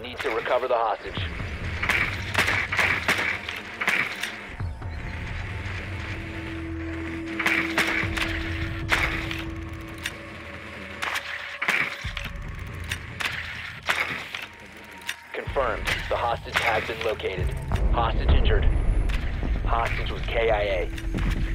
Need to recover the hostage. Confirmed. The hostage has been located. Hostage injured. Hostage was KIA.